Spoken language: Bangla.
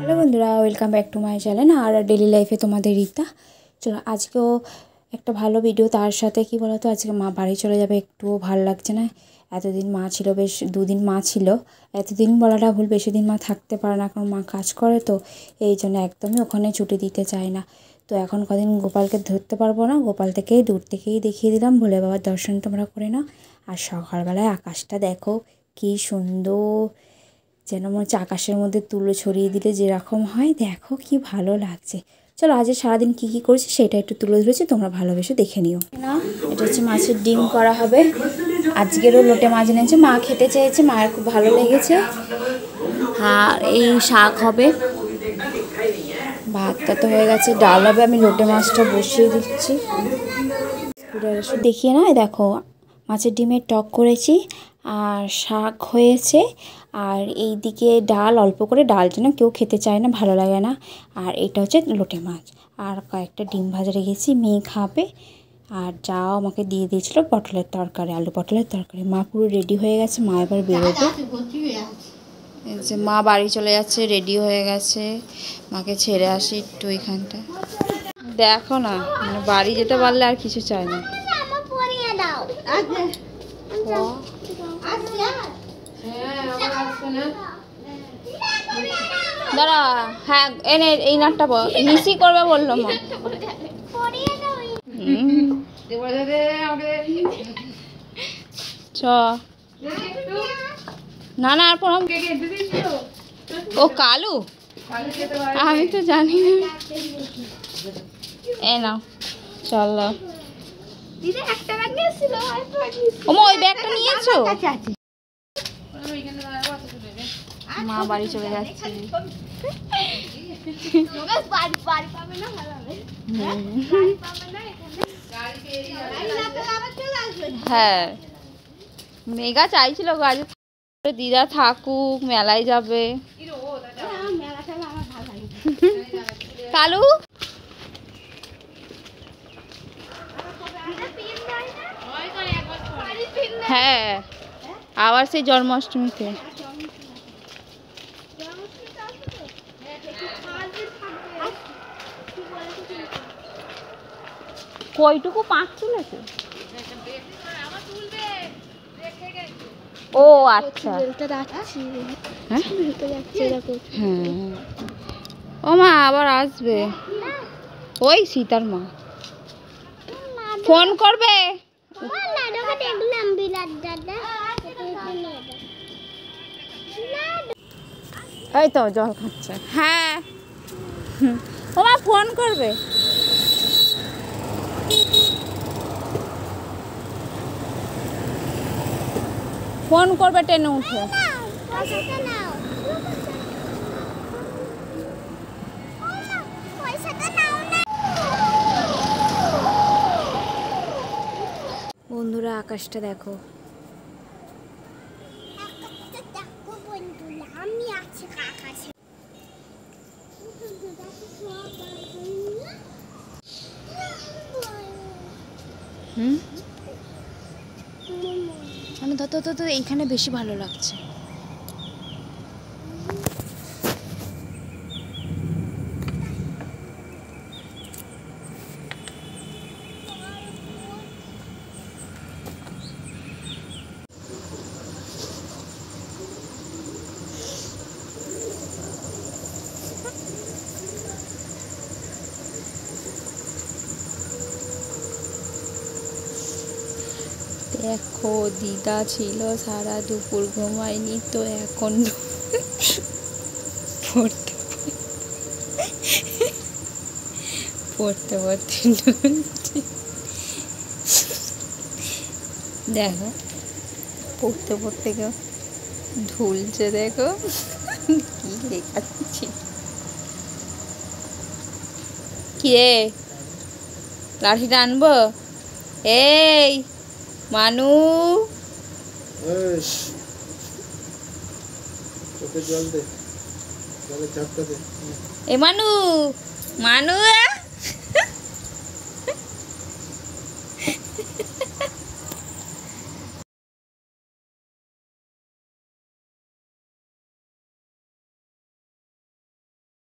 हेलो बंधुरा welcome back to my channel और डेली लाइफे तुम्हारे रीता। चलो आज के एक भालो भिडियो तार साथे कि बोलो तो आज के मा बाड़ी चले जाबे एकटुओ भालो लागछे ना। एतदिन मा छिलो बेश दुदिन मा छिलो एतदिन बलाटा भूल बेशी दिन मा थाकते पारे ना कारण मा काज करे तो एई जोन्नो एकदमई ओखाने छुटी दिते चाय ना। तो एखन कदिन गोपालके धरते पारबो ना गोपाल थेकेई दूर थेकेई देखिए दिलाम भोले बाबार दर्शन तोमरा करे नाओ। आर सकाल बेलाय आकाशटा देखो कि सुंदर যেন মনে হচ্ছে আকাশের মধ্যে তুলো ছড়িয়ে দিলে যেরকম হয় দেখো কি ভালো লাগছে। চলো আজ সারাদিন কী কী করেছি সেটা একটু তুলে ধরেছি তোমরা ভালোবেসে দেখে নিও না। এটা হচ্ছে মাছের ডিম করা হবে। আজকেরও লোটে মাছ এনেছে মা খেতে চেয়েছে মায়ের খুব ভালো লেগেছে। হ্যাঁ এই শাক হবে ভাতটা তো হয়ে গেছে ডাল হবে আমি লোটে মাছটা বসিয়ে দিচ্ছি। দেখিয়ে না দেখো মাছের ডিমের টক করেছি আর শাক হয়েছে আর এই দিকে ডাল অল্প করে ডাল যেন কেউ খেতে চায় না ভালো লাগে না। আর এটা হচ্ছে লোটে মাছ আর কয়েকটা ডিম ভাজা রেখেছি মেয়ে খাবে। আর যাও আমাকে দিয়ে দিয়েছিল পটলের তরকারি আলু পটলের তরকারি। মা পুরো রেডি হয়ে গেছে মা এবার বেরোবে। এই যে মা বাড়ি চলে যাচ্ছে রেডি হয়ে গেছে মাকে ছেড়ে আসি একটু ওইখানটা দেখো না মানে বাড়ি যেতে পারলে আর কিছু চাই না। দাঁড়া হ্যাঁ এনে এই নাটটা মিসি করবে বললো মা। চ না না আর পড়াম ও কালু আমি তো জানি না। এ নাও চলো ওমা ওই ব্যাগটা নিয়েছো? মা বাড়ি চলে যাচ্ছে। হ্যাঁ মেঘা চাইছিল গাছ দিদা থাকুক মেলায় যাবে। কালু হ্যাঁ আবার সেই জন্মাষ্টমীতে কয়টুকু পাঁচ তুলেছে? ও আচ্ছা হ্যাঁ ও মা আবার আসবে ওই সীতার মা ফোন করবে। এই তো জল খাচ্ছে হ্যাঁ ও মা ফোন করবে। ফোন করবে ট্রেনে উঠে। বন্ধুরা আকাশটা দেখো মানে তো এইখানে বেশি ভালো লাগছে। দেখো দিদা ছিল সারা দুপুর ঘুমায়নি তো এখন পড়তে দেখো পড়তে কেউ ঢুলছে দেখো কি লেখাচ্ছি কি রে লাঠিটা আনবো এই মানু চোখে জল দে জলে ঝাপটা দে এ মানু